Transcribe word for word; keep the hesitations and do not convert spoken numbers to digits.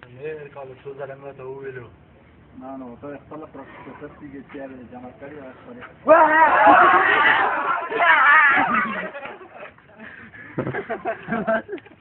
مې کال څو ځله مې ته وویلو نه نو ته خپله پروفیسر کېږي چې جمع کړي وه